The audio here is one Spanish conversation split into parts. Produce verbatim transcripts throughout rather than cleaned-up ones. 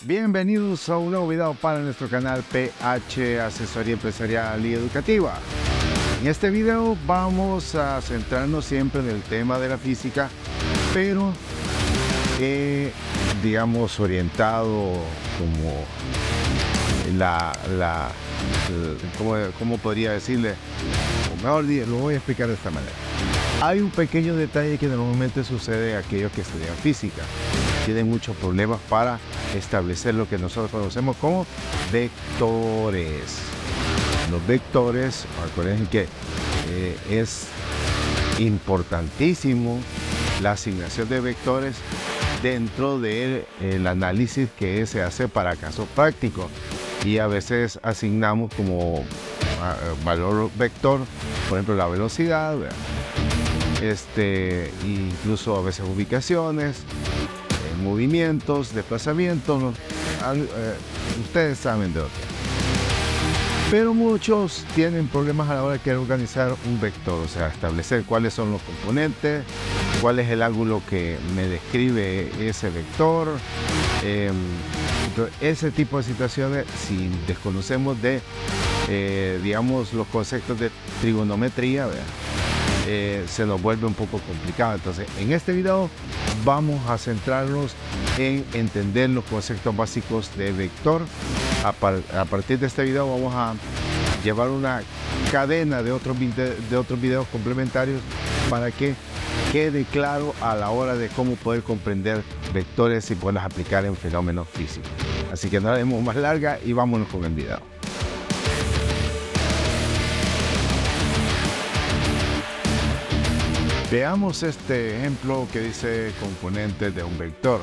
Bienvenidos a un nuevo video para nuestro canal P H Asesoría Empresarial y Educativa. En este video vamos a centrarnos siempre en el tema de la física, pero eh, digamos orientado como la, la ¿cómo, cómo podría decirle? O mejor lo voy a explicar de esta manera. Hay un pequeño detalle que normalmente sucede a aquellos que estudian física. Tienen muchos problemas para establecer lo que nosotros conocemos como vectores. Los vectores, recuerden que eh, es importantísimo la asignación de vectores dentro del análisis que se hace para casos prácticos. Y a veces asignamos como valor vector, por ejemplo, la velocidad, este, incluso a veces ubicaciones, movimientos, desplazamientos, ¿no? eh, ustedes saben de otro. Pero muchos tienen problemas a la hora de querer organizar un vector, o sea, establecer cuáles son los componentes, cuál es el ángulo que me describe ese vector. Eh, entonces, ese tipo de situaciones, si desconocemos de, eh, digamos, los conceptos de trigonometría, eh, se nos vuelve un poco complicado. Entonces, en este video vamos a centrarnos en entender los conceptos básicos de vector. A, par a partir de este video vamos a llevar una cadena de otros, de otros videos complementarios para que quede claro a la hora de cómo poder comprender vectores y poderlos aplicar en fenómenos físicos. Así que no la demos más larga y vámonos con el video. Veamos este ejemplo que dice componentes de un vector.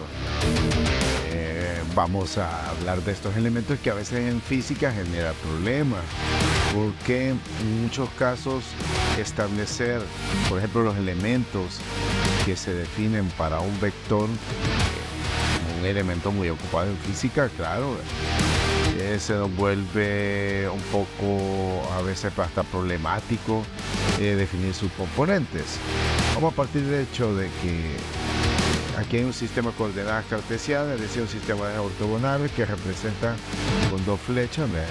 Eh, vamos a hablar de estos elementos que a veces en física genera problemas, porque en muchos casos establecer, por ejemplo, los elementos que se definen para un vector, eh, un elemento muy ocupado en física, claro, eh, se nos vuelve un poco a veces hasta problemático eh, definir sus componentes. Vamos a partir del hecho de que aquí hay un sistema de coordenadas cartesianas, es decir, un sistema de ortogonales que representan con dos flechas, la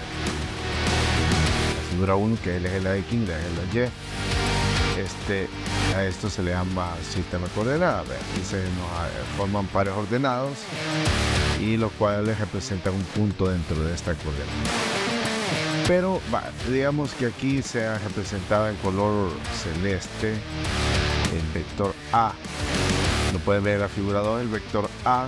figura uno que es el eje de la X, el eje de la Y. Este, a esto se le llama sistema de coordenadas. Aquí se nos forman pares ordenados y los cuales representan un punto dentro de esta coordenada. Pero va, digamos que aquí se ha representado en color celeste el vector A. Lo pueden ver en la figura dos, el vector A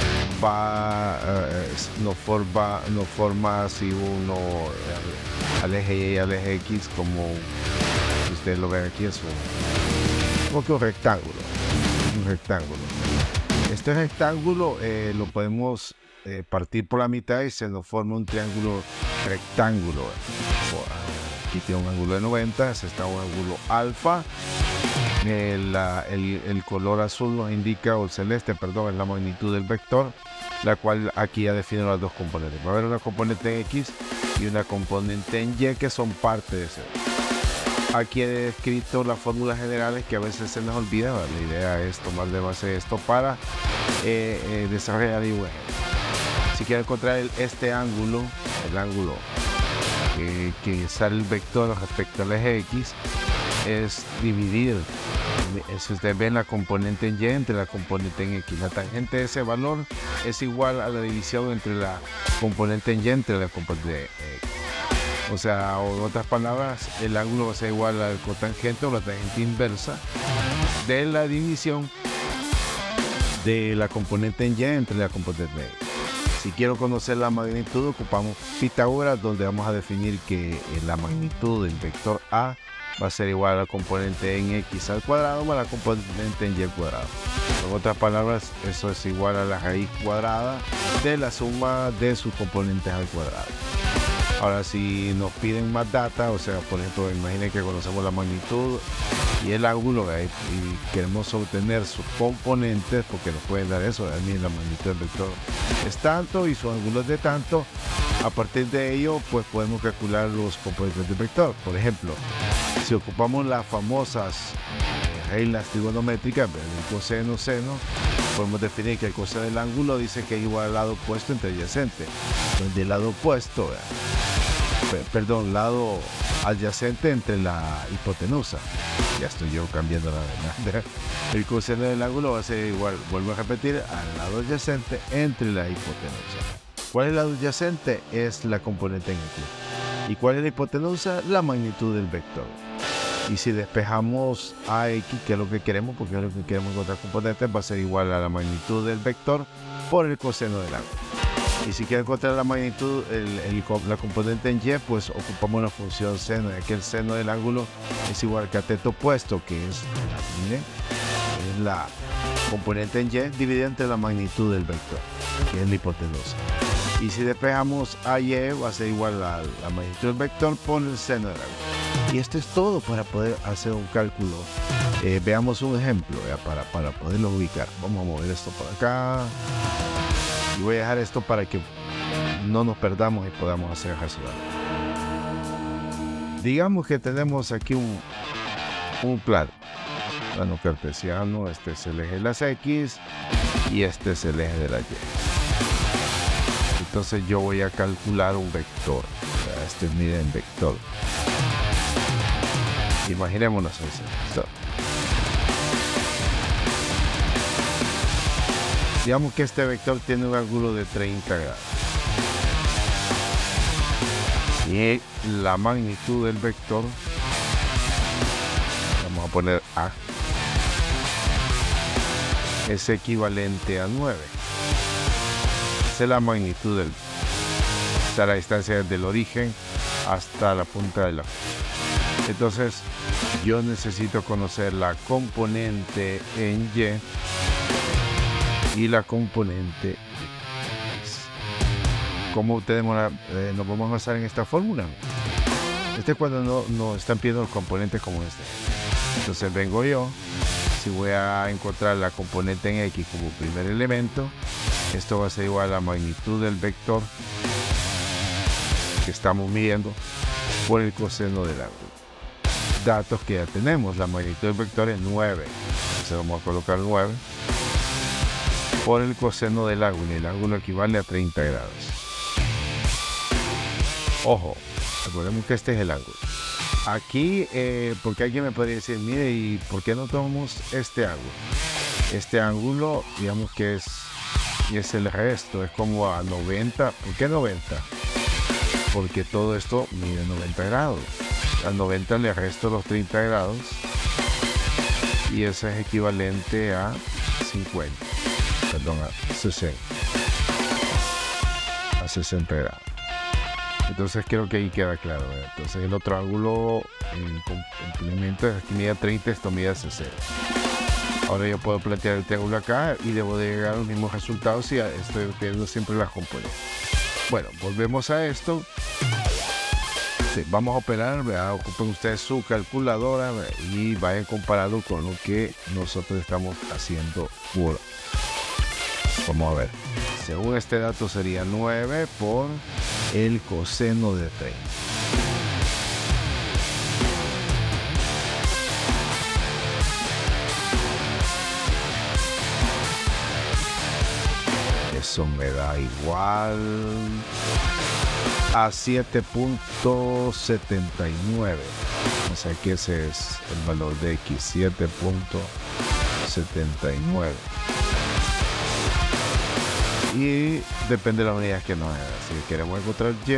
va, eh, no, forma, no forma así uno eh, al eje Y y al eje X, como ustedes lo ven aquí, es un, como que un rectángulo, un rectángulo. Este rectángulo eh, lo podemos eh, partir por la mitad y se nos forma un triángulo rectángulo. Aquí tiene un ángulo de noventa, este está un ángulo alfa. El, el, el color azul nos indica, o el celeste, perdón, es la magnitud del vector, la cual aquí ya define las dos componentes. Va a haber una componente en X y una componente en Y que son parte de ese. Aquí he escrito las fórmulas generales que a veces se nos olvida. La idea es tomar de base esto para eh, eh, desarrollar igual. Si quiero encontrar el, este ángulo, el ángulo eh, que sale el vector respecto al eje X, es dividir, si ustedes ven la componente en Y entre la componente en X, la tangente de ese valor es igual a la división entre la componente en Y entre la componente X. O sea, o en otras palabras, el ángulo va a ser igual al cotangente o la tangente inversa de la división de la componente en Y entre la componente en X. Si quiero conocer la magnitud, ocupamos Pitágoras, donde vamos a definir que la magnitud del vector A va a ser igual a la componente en X al cuadrado más la componente en Y cuadrado. En otras palabras, eso es igual a la raíz cuadrada de la suma de sus componentes al cuadrado. Ahora, si nos piden más data, o sea, por ejemplo, imaginen que conocemos la magnitud y el ángulo ¿eh? y queremos obtener sus componentes, porque nos pueden dar eso, también la magnitud del vector es tanto y su ángulo es de tanto. A partir de ello, pues podemos calcular los componentes del vector. Por ejemplo, si ocupamos las famosas reglas trigonométricas, el coseno, seno, podemos definir que el coseno del ángulo dice que es igual al lado opuesto entre adyacente. Donde el lado opuesto, ¿verdad? Perdón, lado adyacente entre la hipotenusa. Ya estoy yo cambiando la verdad. El coseno del ángulo va a ser igual, vuelvo a repetir, al lado adyacente entre la hipotenusa. ¿Cuál es el lado adyacente? Es la componente en X. ¿Y cuál es la hipotenusa? La magnitud del vector. Y si despejamos a X, que es lo que queremos, porque es lo que queremos encontrar componentes, va a ser igual a la magnitud del vector por el coseno del ángulo. Y si quiero encontrar la magnitud, el, el, la componente en Y, pues ocupamos la función seno, ya que el seno del ángulo es igual que a teto opuesto, que es, miren, es la componente en Y dividida entre la magnitud del vector, que es la hipotenusa. Y si despejamos a Y, va a ser igual a la magnitud del vector por el seno del ángulo. Y esto es todo para poder hacer un cálculo. Eh, veamos un ejemplo ya, para, para poderlo ubicar. Vamos a mover esto por acá. Y voy a dejar esto para que no nos perdamos y podamos hacer ejercicio. Digamos que tenemos aquí un, un plano. Plano cartesiano. Este es el eje de las X y este es el eje de la Y. Entonces yo voy a calcular un vector. Este es mi vector. Imaginémonos eso. Digamos que este vector tiene un ángulo de treinta grados. Y la magnitud del vector, vamos a poner A, es equivalente a nueve. Esa es la magnitud del vector. Esta es la distancia desde el origen hasta la punta de la flecha. Entonces, yo necesito conocer la componente en Y y la componente X. ¿Cómo tenemos la, eh, nos vamos a basar en esta fórmula? Este es cuando no, no están pidiendo los componentes como este. Entonces vengo yo, si voy a encontrar la componente en X como primer elemento, esto va a ser igual a la magnitud del vector que estamos midiendo por el coseno del ángulo. Datos que ya tenemos, la magnitud del vector es nueve. Entonces vamos a colocar nueve por el coseno del ángulo, y el ángulo equivale a treinta grados. Ojo, recordemos que este es el ángulo. Aquí, eh, porque alguien me podría decir, mire, ¿y por qué no tomamos este ángulo? Este ángulo, digamos que es, y es el resto, es como a noventa. ¿Por qué noventa? Porque todo esto mide noventa grados. A noventa le resto los treinta grados, y eso es equivalente a cincuenta. Perdón, a sesenta. A sesenta grados. Entonces creo que ahí queda claro, ¿verdad? Entonces el otro ángulo en complemento es que mide treinta, esto mide sesenta. Ahora yo puedo plantear el triángulo acá y debo de llegar a los mismos resultados si estoy obteniendo siempre las componentes. Bueno, volvemos a esto. Sí, vamos a operar, ¿verdad? Ocupen ustedes su calculadora, ¿verdad? Y vayan comparando con lo que nosotros estamos haciendo por. Vamos a ver. Según este dato sería nueve por el coseno de treinta. Eso me da igual a siete punto setenta y nueve. O sea que ese es el valor de X, siete punto setenta y nueve. Y depende de las unidades que nos haga. Si queremos encontrar Y,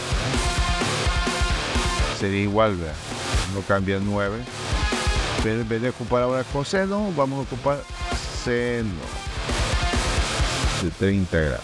sería igual, ¿verdad? No cambia el nueve. Pero en vez de ocupar ahora coseno, vamos a ocupar seno de treinta grados.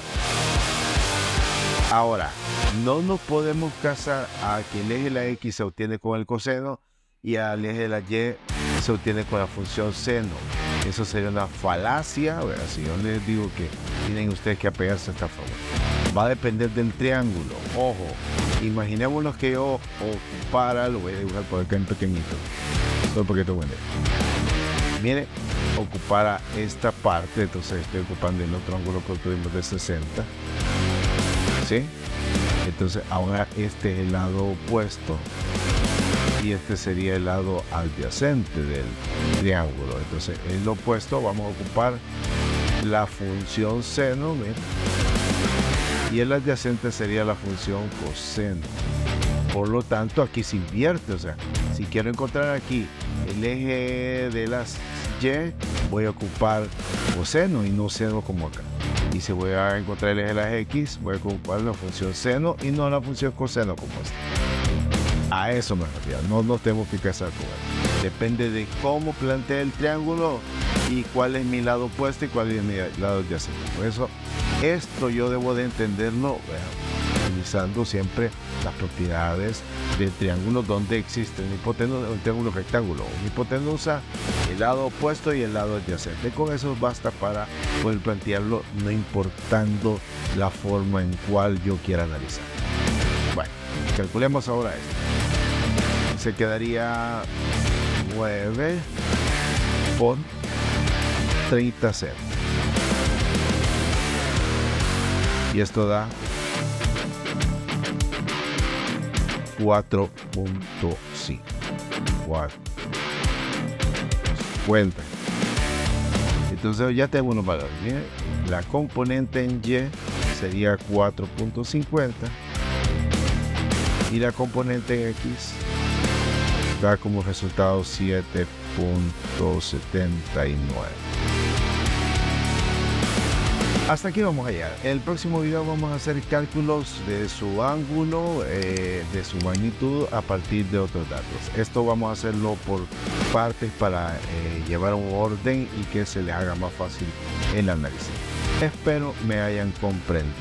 Ahora, no nos podemos casar a que el eje de la X se obtiene con el coseno y al eje de la Y se obtiene con la función seno. Eso sería una falacia, ¿verdad? Si yo les digo que tienen ustedes que apegarse a esta fórmula, va a depender del triángulo. Ojo, imaginémonos que yo ocupara, lo voy a dibujar por acá en pequeñito, solo porque esto bueno. Mire, ocupara esta parte, entonces estoy ocupando el otro ángulo que tuvimos de sesenta, ¿sí? Entonces ahora este es el lado opuesto. y este sería el lado adyacente del triángulo. Entonces en lo opuesto vamos a ocupar la función seno, ¿ven? Y el adyacente sería la función coseno. Por lo tanto, aquí se invierte. O sea, si quiero encontrar aquí el eje de las Y, voy a ocupar coseno y no seno como acá. Y si voy a encontrar el eje de las X, voy a ocupar la función seno y no la función coseno como esta. A eso me refiero. No nos tenemos que casar con él. Depende de cómo plantea el triángulo y cuál es mi lado opuesto y cuál es mi lado adyacente. Por eso, esto yo debo de entenderlo bueno, utilizando siempre las propiedades del triángulo donde existe una hipotenusa, un triángulo rectángulo, una hipotenusa, el lado opuesto y el lado adyacente. Con eso basta para poder plantearlo, no importando la forma en cual yo quiera analizar. Bueno, calculemos ahora esto. Se quedaría nueve por treinta cero. Y esto da cuatro punto cinco. Cuenta. Entonces ya tengo unos valores. ¿Bien? La componente en Y sería cuatro punto cincuenta. Y la componente en X da como resultado siete punto setenta y nueve. Hasta aquí vamos a llegar. En el próximo video vamos a hacer cálculos de su ángulo, eh, de su magnitud a partir de otros datos. Esto vamos a hacerlo por partes para eh, llevar un orden y que se le haga más fácil el análisis. Espero me hayan comprendido.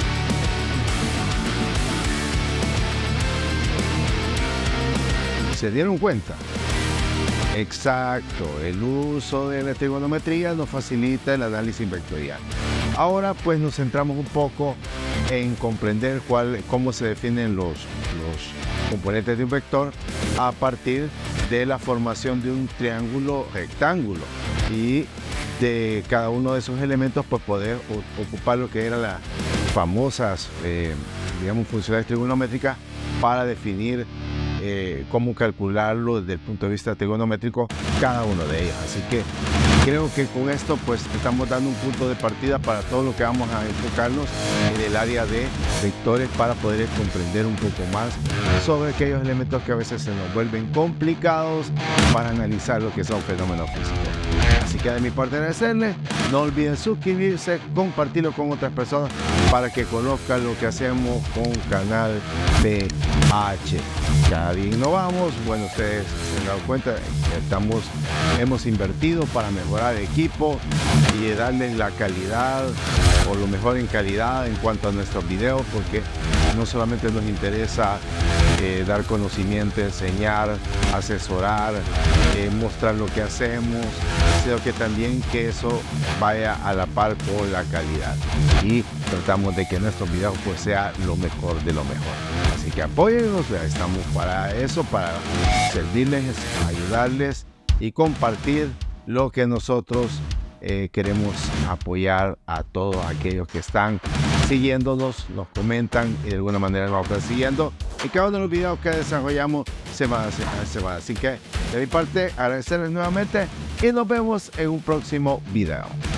¿Se dieron cuenta? Exacto, el uso de la trigonometría nos facilita el análisis vectorial. Ahora pues nos centramos un poco en comprender cuál, cómo se definen los, los componentes de un vector a partir de la formación de un triángulo rectángulo y de cada uno de esos elementos pues poder ocupar lo que eran las famosas eh, digamos funciones trigonométricas para definir Eh, cómo calcularlo desde el punto de vista trigonométrico cada uno de ellos. Así que creo que con esto pues estamos dando un punto de partida para todo lo que vamos a enfocarnos en el área de vectores para poder comprender un poco más sobre aquellos elementos que a veces se nos vuelven complicados para analizar lo que son fenómenos físicos. Así que de mi parte agradecerles, no olviden suscribirse, compartirlo con otras personas para que conozcan lo que hacemos con Canal P H. Cada día innovamos, bueno, ustedes se han dado cuenta, estamos, hemos invertido para mejorar el equipo y darles la calidad o lo mejor en calidad en cuanto a nuestros videos, porque no solamente nos interesa eh, dar conocimiento, enseñar, asesorar, eh, mostrar lo que hacemos, sino que también que eso vaya a la par con la calidad y tratamos de que nuestros videos pues sea lo mejor de lo mejor. Así que apóyennos, estamos para eso, para servirles, ayudarles y compartir lo que nosotros eh, queremos apoyar a todos aquellos que están siguiéndonos, nos comentan y de alguna manera nos van siguiendo y cada uno de los videos que desarrollamos semana a semana. Así que de mi parte agradecerles nuevamente y nos vemos en un próximo video.